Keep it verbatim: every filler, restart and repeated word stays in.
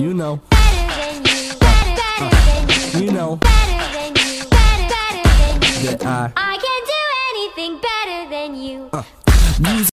You know. better than you, better, better than you, You know. better than you, better, better than you. That I I can do anything better than you. uh, use